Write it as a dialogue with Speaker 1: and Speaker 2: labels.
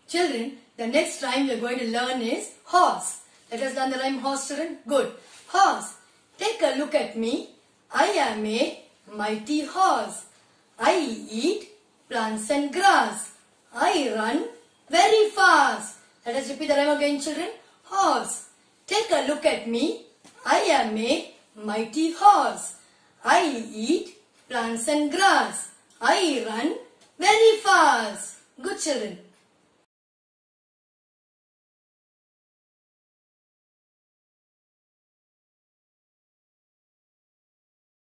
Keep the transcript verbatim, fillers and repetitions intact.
Speaker 1: Children, the next rhyme we are going to learn is horse. Let us learn the rhyme horse, children. Good. Horse. Take a look at me. I am a mighty horse. I eat plants and grass. I run very fast. Let us repeat the rhyme again, children. Horse. Take a look at me. I am a mighty horse. I eat plants and grass. I run very fast. Good, children.